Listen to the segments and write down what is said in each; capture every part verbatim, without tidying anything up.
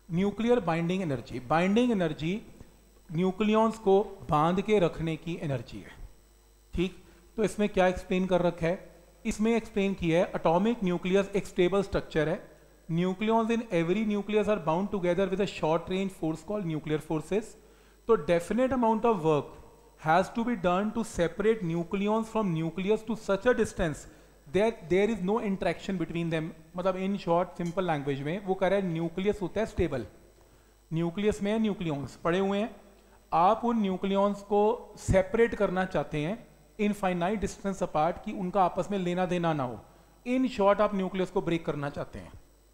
Nuclear binding energy, binding energy nucleons को बांध के रखने की एनर्जी है। ठीक, तो इसमें क्या एक्सप्लेन कर रखा है, इसमें एक्सप्लेन किया है एटॉमिक न्यूक्लियस एक स्टेबल स्ट्रक्चर है, nucleons in every nucleus are bound together with a short range force called nuclear forces. तो definite amount of work has to be done to separate nucleons from nucleus to such a distance that there is no interaction between them. मतलब in short simple language में वो कह रहा है nucleus होता है stable, nucleus में nucleons पड़े हुए हैं, आप उन न्यूक्लियॉन्स को सेपरेट करना चाहते हैं इनफाइनाइट डिस्टेंस अपार्ट कि उनका आपस में लेना देना ना हो। इन शॉर्ट आप न्यूक्लियस को ब्रेक करना चाहते हैं।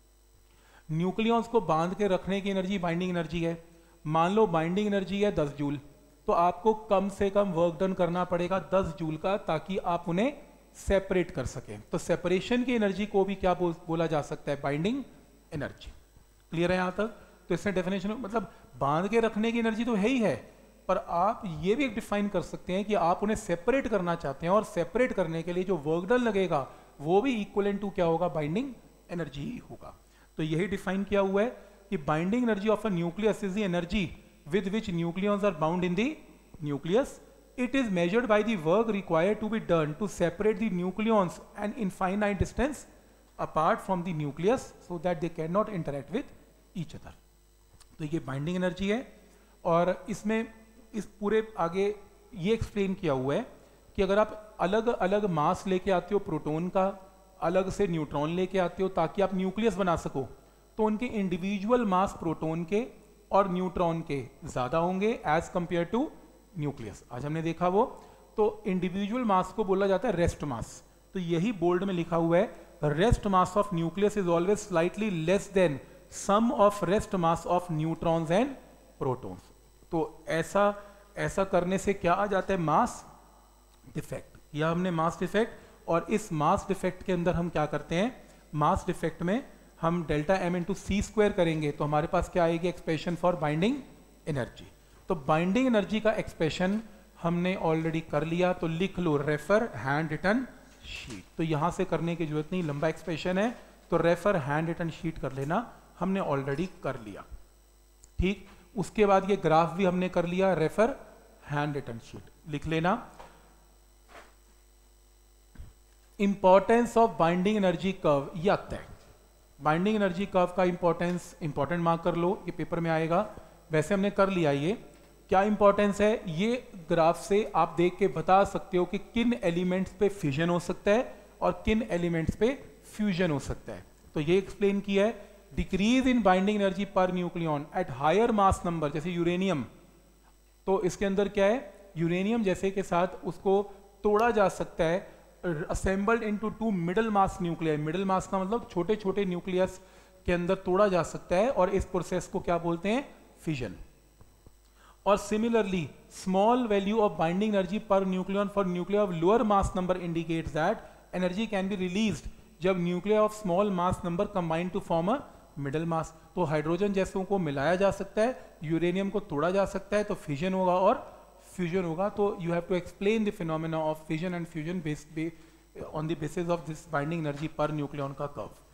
न्यूक्लियॉन्स को बांध के रखने की एनर्जी बाइंडिंग एनर्जी है। मान लो बाइंडिंग एनर्जी है दस जूल, तो आपको कम से कम वर्क डन करना पड़ेगा दस जूल का ताकि आप उन्हें सेपरेट कर सकें। तो सेपरेशन की एनर्जी को भी क्या बोल, बोला जा सकता है, बाइंडिंग एनर्जी। क्लियर है यहां तक? तो इसने डेफिनेशन मतलब बांध के रखने की एनर्जी तो है ही है, पर आप ये भी डिफाइन कर सकते हैं कि आप उन्हें सेपरेट करना चाहते हैं और सेपरेट करने के लिए जो वर्क डन लगेगा वो भी इक्वलेंट टू क्या होगा, बाइंडिंग एनर्जी ही होगा। तो यही डिफाइन किया हुआ है कि binding energy of a nucleus is the energy with which nucleons are bound in the nucleus. It is measured by the work required to be done to separate the nucleons an infinite distance apart from the nucleus so that they cannot interact with each other. तो ये binding energy है। और इसमें इस पूरे आगे ये explain किया हुआ है कि अगर आप अलग अलग मास लेके आते हो प्रोटॉन का, अलग से न्यूट्रॉन लेके आते हो ताकि आप न्यूक्लियस बना सको, तो उनके इंडिविजुअल मास प्रोटॉन के और न्यूट्रॉन के ज़्यादा होंगे एज कंपेयर टू न्यूक्लियस। आज हमने देखा वो, तो इंडिविजुअल मास को बोला जाता है रेस्ट मास। तो यही बोल्ड में लिखा हुआ है, rest mass of nucleus is always slightly less than sum of rest mass of neutrons and protons. तो ऐसा ऐसा करने से क्या आ जाता है, मास डिफेक्ट। या हमने मास डिफेक्ट, और इस मास डिफेक्ट के अंदर हम क्या करते हैं, मास डिफेक्ट में हम delta M into C square करेंगे तो हमारे पास क्या आएगी, एक्सप्रेशन फॉर बाइंडिंग एनर्जी। तो बाइंडिंग एनर्जी का एक्सप्रेशन हमने ऑलरेडी कर लिया, तो लिख लो रेफर हैंड रिटन शीट। तो यहां से करने की जरूरत नहीं, लंबा एक्सप्रेशन है, तो रेफर हैंड रिटन शीट कर लेना, हमने ऑलरेडी कर लिया। ठीक, उसके बाद ये ग्राफ भी हमने कर लिया, रेफर हैंड रिटन शीट लिख लेना। Importance of binding energy curve, ये आता है बाइंडिंग एनर्जी कर्व का इंपॉर्टेंस, इंपॉर्टेंट मार्क कर लो, ये पेपर में आएगा। वैसे हमने कर लिया, ये क्या इंपॉर्टेंस है, ये ग्राफ से आप देख के बता सकते हो कि किन एलिमेंट्स पे फिजन हो सकता है और किन एलिमेंट्स पे फ्यूजन हो सकता है। तो ये एक्सप्लेन किया है, डिक्रीज इन बाइंडिंग एनर्जी पर nucleon at higher mass number, जैसे यूरेनियम, तो इसके अंदर क्या है, यूरेनियम जैसे के साथ उसको तोड़ा जा सकता है, assembled into two middle mass nuclear. Middle mass का मतलब छोटे छोटे न्यूक्लियस के अंदर तोड़ा जा सकता है, और इस प्रोसेस को क्या बोलते हैं, फिजन। और similarly small value of binding energy पर nucleon for nuclear of lower mass number indicates that energy can be released जब nuclear of small mass number combine to form a middle mass. तो hydrogen जैसों को मिलाया जा सकता है, uranium को तोड़ा जा सकता है, तो फिजन होगा और फ्यूजन होगा। तो you have to explain the phenomena of fission and fusion based on the basis of this binding energy पर न्यूक्लियन का कर्व।